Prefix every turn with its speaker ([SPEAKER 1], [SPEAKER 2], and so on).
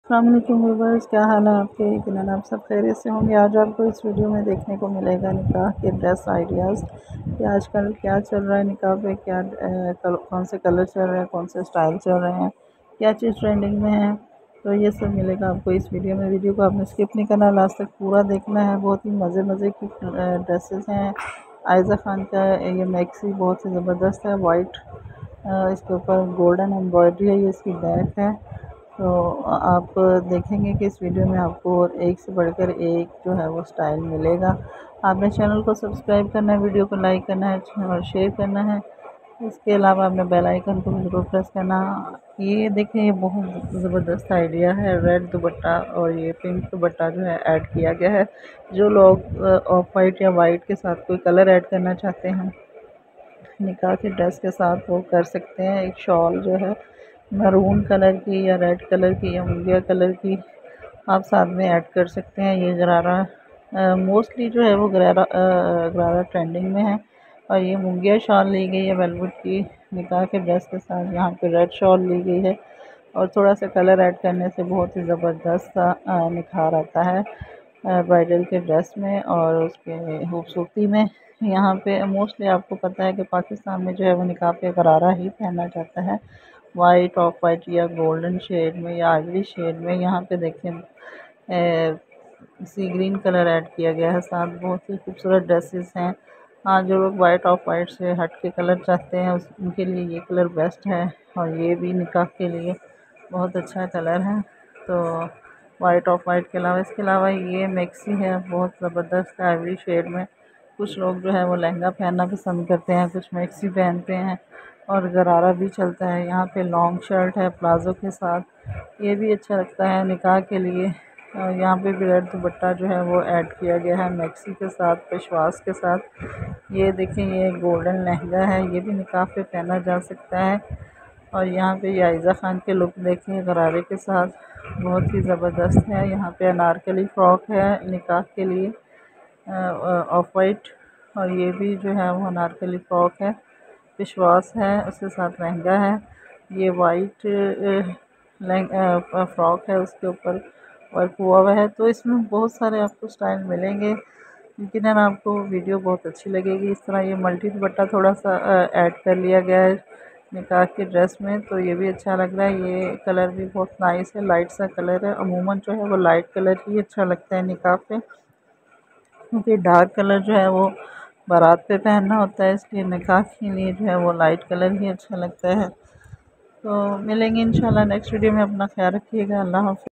[SPEAKER 1] अस्सलाम वालेकुम व्यूअर्स, क्या हाल है आपके। यकीनन आप सब खैरियत से होंगे। आज आपको इस वीडियो में देखने को मिलेगा निकाह के ड्रेस आइडियाज़ कि आजकल क्या चल रहा है निकाह पे, क्या कौन से कलर चल रहे हैं, कौन से स्टाइल चल रहे हैं, क्या चीज़ ट्रेंडिंग में है। तो ये सब मिलेगा आपको इस वीडियो में। वीडियो को आपने स्किप नहीं करना, लास्ट तक पूरा देखना है। बहुत ही मज़े मज़े की ड्रेसेस हैं। आयज़ा ख़ान का ये मैक्सी बहुत ही ज़बरदस्त है, वाइट इसके ऊपर गोल्डन एम्ब्रॉयडरी है, ये इसकी बैक है। तो आप देखेंगे कि इस वीडियो में आपको एक से बढ़कर एक जो है वो स्टाइल मिलेगा। आपने चैनल को सब्सक्राइब करना है, वीडियो को लाइक करना है और शेयर करना है। इसके अलावा आपने बेल आइकन को भी ज़रूर प्रेस करना। ये देखें, ये बहुत ज़बरदस्त आइडिया है। रेड दुपट्टा और ये पिंक दुपट्टा जो है ऐड किया गया है। जो लोग ऑफ वाइट या वाइट के साथ कोई कलर ऐड करना चाहते हैं निकाह की ड्रेस के साथ, वो कर सकते हैं। एक शॉल जो है मैरून कलर की या रेड कलर की या मुंगिया कलर की आप साथ में ऐड कर सकते हैं। ये गरारा मोस्टली जो है वो गरारा ट्रेंडिंग में है। और ये मुंगिया शॉल ली गई है वेलवेट की निकाह के ड्रेस के साथ। यहाँ पे रेड शॉल ली गई है और थोड़ा सा कलर ऐड करने से बहुत ही ज़बरदस्त सा निखार आता है ब्राइडल के ड्रेस में और उसके खूबसूरती में। यहाँ पे मोस्टली आपको पता है कि पाकिस्तान में जो है वो निकाह पे गरारा ही पहना जाता है, वाइट, ऑफ वाइट या गोल्डन शेड में या आइवरी शेड में। यहाँ पे देखें सी ग्रीन कलर ऐड किया गया है साथ। बहुत ही खूबसूरत ड्रेसेस हैं। हाँ, जो लोग वाइट ऑफ वाइट से हट के कलर चाहते हैं उनके लिए ये कलर बेस्ट है। और ये भी निकाह के लिए बहुत अच्छा कलर है। तो वाइट ऑफ वाइट के अलावा इसके अलावा ये मैक्सी है, बहुत ज़बरदस्त आइवरी शेड में। कुछ लोग जो है वो लहंगा पहनना पसंद करते हैं, कुछ मैक्सी पहनते हैं और गरारा भी चलता है। यहाँ पे लॉन्ग शर्ट है प्लाज़ो के साथ, ये भी अच्छा लगता है निकाह के लिए। और यहाँ पे भी रेड दुपट्टा जो है वो ऐड किया गया है मैक्सी के साथ, पेशवास के साथ। ये देखें, ये गोल्डन लहंगा है, ये भी निकाह पे पहना जा सकता है। और यहाँ पे आयज़ा ख़ान के लुक देखें गरारे के साथ, बहुत ही ज़बरदस्त है। यहाँ पे अनारकली फ़्रॉक है निकाह के लिए ऑफ वाइट, और ये भी जो है वो अनारकली फ़्रॉक है, विश्वास है, उसके साथ लहंगा है। ये वाइट फ़्रॉक है, उसके ऊपर वर्क हुआ हुआ है। तो इसमें बहुत सारे आपको स्टाइल मिलेंगे। यकीनन आपको वीडियो बहुत अच्छी लगेगी। इस तरह ये मल्टी दुपट्टा थोड़ा सा ऐड कर लिया गया है निकाह की ड्रेस में, तो ये भी अच्छा लग रहा है। ये कलर भी बहुत नाइस है, लाइट सा कलर है। अमूमन जो है वो लाइट कलर ही अच्छा लगता है निकाह पे, क्योंकि डार्क कलर जो है वो बारात पे पहनना होता है, इसलिए निकाह के लिए जो है वो लाइट कलर ही अच्छा लगता है। तो मिलेंगे इंशाल्लाह नेक्स्ट वीडियो में। अपना ख्याल रखिएगा। अल्लाह हाफ़िज़।